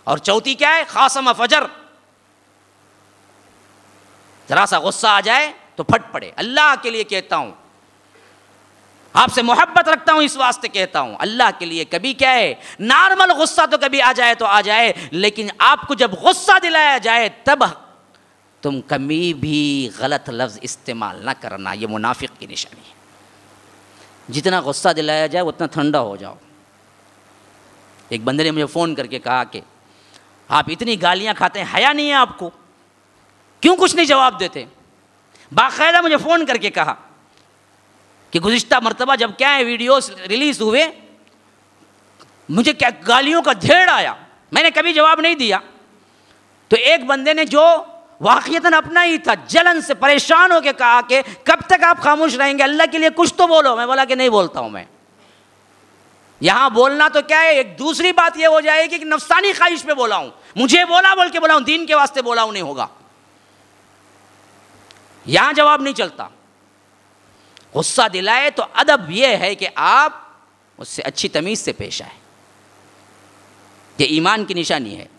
اور چوتھی کیا ہے؟ خاصم فجر، ذرا سا غصہ آ جائے تو پھٹ پڑے. اللہ کے لیے کہتا ہوں، آپ سے محبت رکھتا ہوں، اس واسطے کہتا ہوں، اللہ کے لیے کبھی کیا ہے، نارمل غصہ تو کبھی آ جائے تو آ جائے، لیکن آپ کو جب غصہ دلایا جائے تب تم کبھی بھی غلط لفظ استعمال نہ کرنا. یہ منافق کی نشانی ہے. جتنا غصہ دلایا جائے اتنا ٹھنڈا ہو جاؤ. ایک بندے نے مجھے فون کر کے کہا کہ آپ اتنی گالیاں کھاتے ہیں، حیا نہیں ہے آپ کو؟ کیوں کچھ نہیں جواب دیتے؟ باقاعدہ مجھے فون کر کے کہا کہ گزشتہ مرتبہ جب کیا ہے ویڈیوز ریلیز ہوئے، مجھے کیا گالیوں کا ڈھیر آیا، میں نے کبھی جواب نہیں دیا. تو ایک بندے نے جو واقعتاً اپنا ہی تھا، جلن سے پریشان ہو کے کہا کہ کب تک آپ خاموش رہیں گے، اللہ کے لیے کچھ تو بولو. میں بولا کہ نہیں بولتا ہوں میں. یہاں بولنا تو کیا ہے، ایک دوسری بات یہ ہو جائے گی کہ نفسانی خواہش پہ بولا ہوں، مجھے بولا بول کے بولا ہوں، دین کے واسطے بولا ہوں، نہیں ہوگا. یہاں جواب نہیں چلتا. غصہ دلائے تو ادب یہ ہے کہ آپ اس سے اچھی تمیز سے پیش آئے. یہ ایمان کی نشانی ہے.